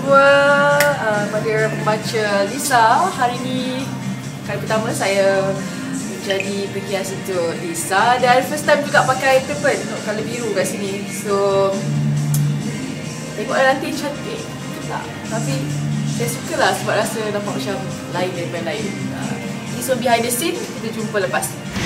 semua, pada pembaca Lisa. Hari ni kali pertama saya menjadi penghias untuk Lisa dan first time juga pakai turban colour biru kat sini. So tengoklah nanti cantik ke tak, tapi saya sukalah sebab rasa nampak macam lain daripada lain. So behind the scene, kita jumpa lepas.